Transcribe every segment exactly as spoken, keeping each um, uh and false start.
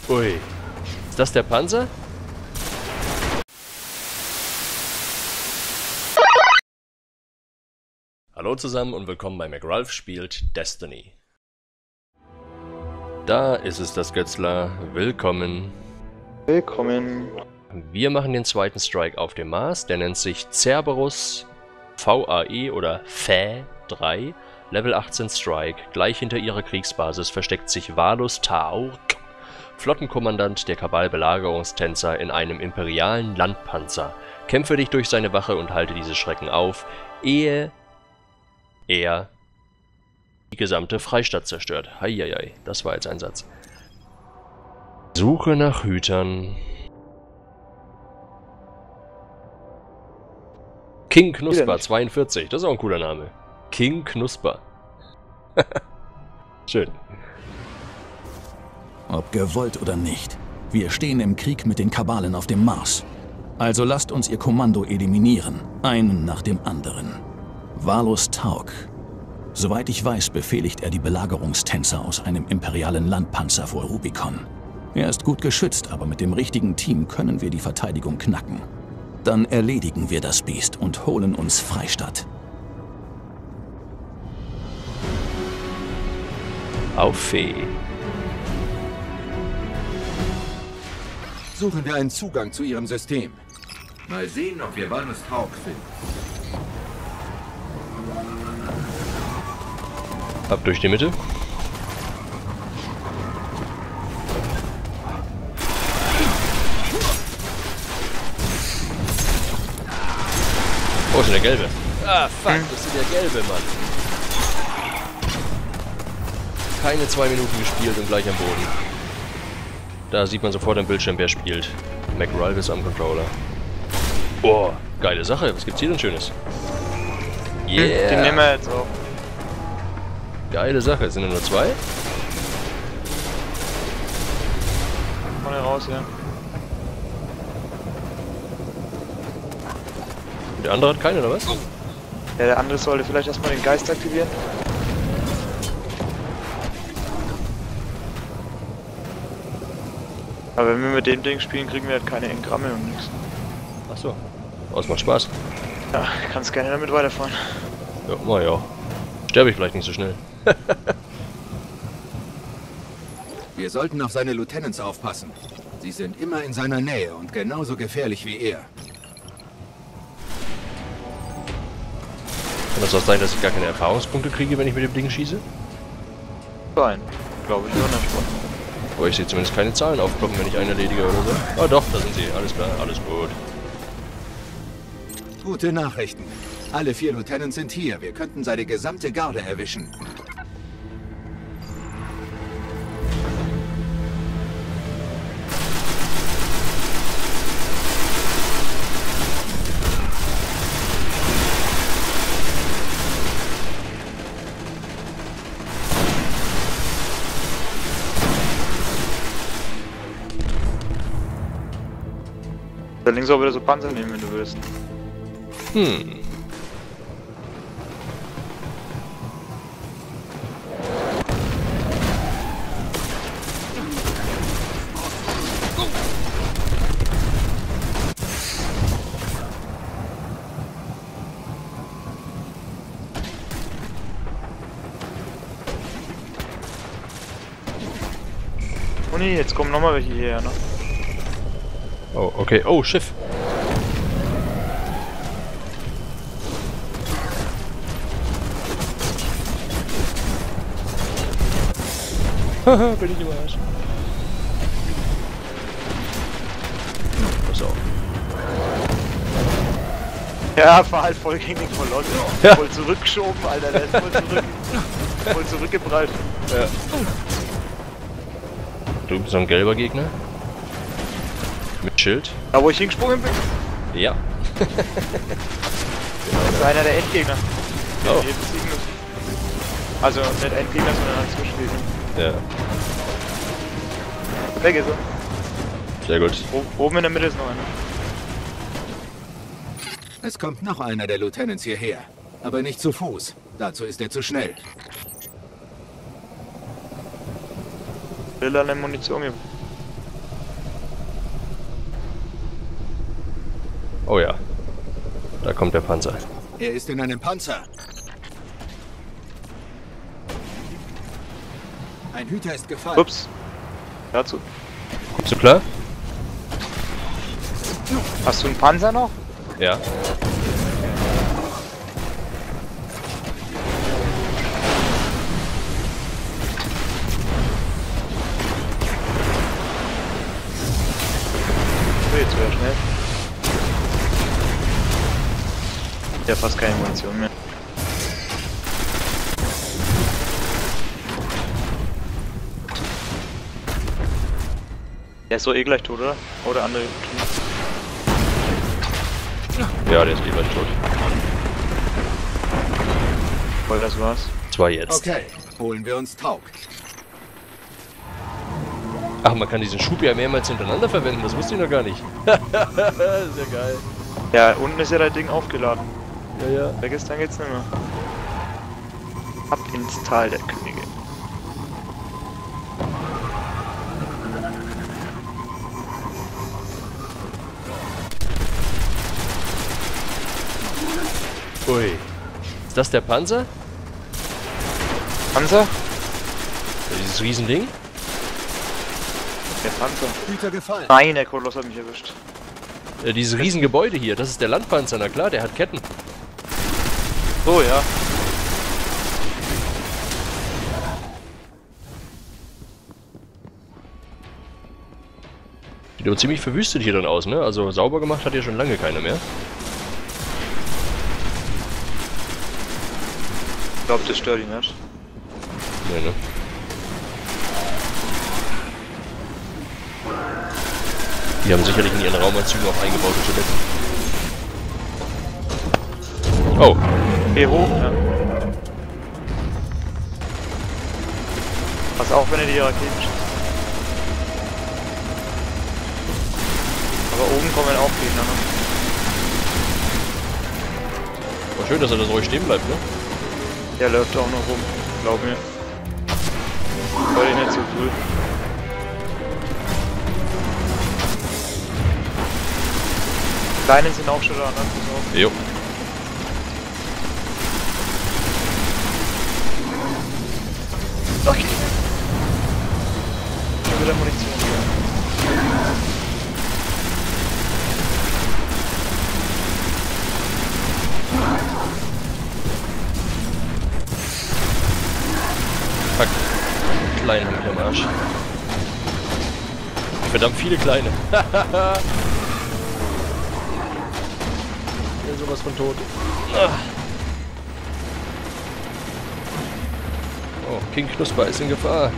Ui. Ist das der Panzer? Hallo zusammen und willkommen bei McRalph spielt Destiny. Da ist es, das Götzler. Willkommen. Willkommen. Wir machen den zweiten Strike auf dem Mars. Der nennt sich Cerberus V A E oder F A E drei. Level achtzehn Strike. Gleich hinter ihrer Kriegsbasis versteckt sich Valus Taurk, Flottenkommandant der Kabal-Belagerungstänzer in einem imperialen Landpanzer. Kämpfe dich durch seine Wache und halte diese Schrecken auf, ehe er die gesamte Freistadt zerstört. Heieiei, das war jetzt ein Satz. Suche nach Hütern. King Knusper zweiundvierzig, das ist auch ein cooler Name. King Knusper. Schön. Ob gewollt oder nicht, wir stehen im Krieg mit den Kabalen auf dem Mars. Also lasst uns ihr Kommando eliminieren, einen nach dem anderen. Valus Taurk. Soweit ich weiß, befehligt er die Belagerungstänzer aus einem imperialen Landpanzer vor Rubicon. Er ist gut geschützt, aber mit dem richtigen Team können wir die Verteidigung knacken. Dann erledigen wir das Biest und holen uns Freistadt. Auf Fee. Suchen wir einen Zugang zu ihrem System. Mal sehen, ob wir Valus Taurk finden. Ab durch die Mitte. Oh, ist der gelbe. Ah, fuck, das ist der gelbe, Mann. Keine zwei Minuten gespielt und gleich am Boden. Da sieht man sofort am Bildschirm, wer spielt. McRalph ist am Controller. Boah, geile Sache. Was gibt's hier denn Schönes? Yeah. Die nehmen wir jetzt auch. Geile Sache. Sind nur zwei? Vorne raus, ja. Und der andere hat keinen, oder was? Ja, der andere sollte vielleicht erstmal den Geist aktivieren. Aber wenn wir mit dem Ding spielen, kriegen wir halt keine Engramme und nichts. Achso. Oh, es macht Spaß. Ja, kannst gerne damit weiterfahren. Ja, na ja. Sterbe ich vielleicht nicht so schnell. Wir sollten auf seine Lieutenants aufpassen. Sie sind immer in seiner Nähe und genauso gefährlich wie er. Kann das auch sein, dass ich gar keine Erfahrungspunkte kriege, wenn ich mit dem Ding schieße? Nein, glaube ich nicht. Aber ich sehe zumindest keine Zahlen aufploppen, wenn ich einen erledige oder so. Ah doch, da sind sie. Alles klar, alles gut. Gute Nachrichten. Alle vier Lieutenants sind hier. Wir könnten seine gesamte Garde erwischen. Da links auch wieder so Panzer nehmen, wenn du willst. Hm. Oh nee, jetzt kommen nochmal welche hierher, ne? Oh, okay. Oh, Schiff. Haha, bin ich im Arsch. Pass auf. Ja, fahr halt voll gegen den Kolonne. Ja. Voll zurückgeschoben, Alter, der ist voll zurück. Voll zurückgeprallt. Ja. Du bist so ein gelber Gegner. Mit Schild. Da wo ich hingesprungen bin? Ja. Das ist einer der Endgegner. Den Oh. wir besiegen müssen. Also nicht Endgegner, sondern ein Zwischengegner. Ja. Weg ist er. Sehr gut. O oben in der Mitte ist noch einer. Es kommt noch einer der Lieutenants hierher. Aber nicht zu Fuß. Dazu ist er zu schnell. Will eine Munition geben. Oh ja. Da kommt der Panzer. Er ist in einem Panzer. Ein Hüter ist gefallen. Ups. Dazu. Kommst du klar? Hast du einen Panzer noch? Ja. Oh, jetzt wäre schnell. Ja, fast keine Munition mehr. Der ist so eh gleich tot, oder? Oder andere. Ja, der ist eh gleich tot. Voll, das war's. Zwar jetzt. Okay, holen wir uns Taug. Ach, man kann diesen Schub ja mehrmals hintereinander verwenden, das wusste ich noch gar nicht. Sehr geil. Ja, unten ist ja das Ding aufgeladen. Ja, ja. Vergiss, dann geht's nicht mehr. Ab ins Tal der Könige. Ui. Ist das der Panzer? Panzer? Dieses Riesending? Der Panzer. Hüter gefallen. Nein, der Koloss hat mich erwischt. Äh, dieses Riesengebäude hier, das ist der Landpanzer, na klar, der hat Ketten. So, ja. Sieht aber ziemlich verwüstet hier dann aus, ne? Also sauber gemacht hat hier schon lange keiner mehr. Ich glaube, das stört ihn nicht. Nee, ne? Die haben sicherlich in ihren Raumanzügen auch eingebaute Toiletten. Oh. Geh hoch, ja. Pass auf, wenn er die Raketen schießt. Aber oben kommen auch Gegner noch. War schön, dass er da so ruhig stehen bleibt, ne? Der läuft auch noch rum, glaub mir. Wollte ich nicht so früh. Kleinen sind auch schon da, ne? Pass auf. Jo. Okay. Schon wieder Munition hier. Fuck. Kleine haben mich am Arsch. Verdammt viele kleine. Ja, sowas von tot. Ah. Oh, King Knusper ist in Gefahr.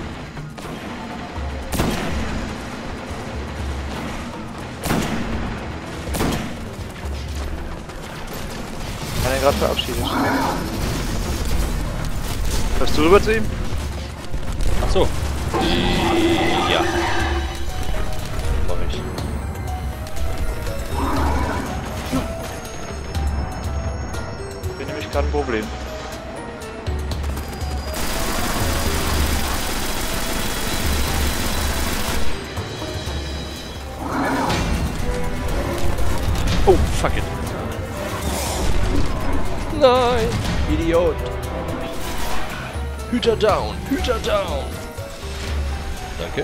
Ich habe ihn gerade verabschiedet. Läufst du rüber zu ihm? Ach so. Ja. Mach ich. Bin nämlich gerade ein Problem. Oh, fuck it. Nein, Idiot. Hüter down, Hüter down. Danke.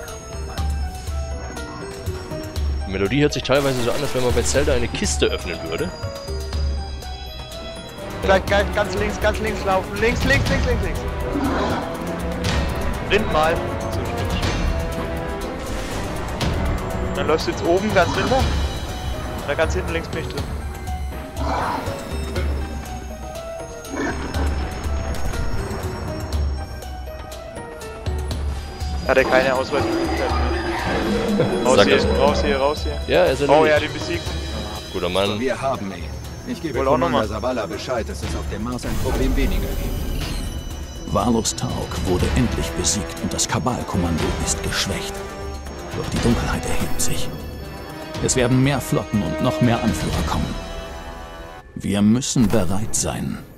Die Melodie hört sich teilweise so an, als wenn man bei Zelda eine Kiste öffnen würde. Gleich, gleich, ganz links, ganz links laufen. Links, links, links, links, links. Rind mal. So, dann läufst du jetzt oben ganz hinter. Und dann ganz hinten links bin ich drin. Hat er keine Ausweichmöglichkeit mehr. Raus Sag hier, das. raus hier, raus hier. Ja, er ist Oh, erledigt. er hat ihn besiegt. Guter Mann. Wir haben ihn. Ich gebe Wohl auch noch Commander mal. Zavala Bescheid, dass es auf dem Mars ein Problem weniger gibt. Valos Taug wurde endlich besiegt und das Kabalkommando ist geschwächt. Doch die Dunkelheit erhebt sich. Es werden mehr Flotten und noch mehr Anführer kommen. Wir müssen bereit sein,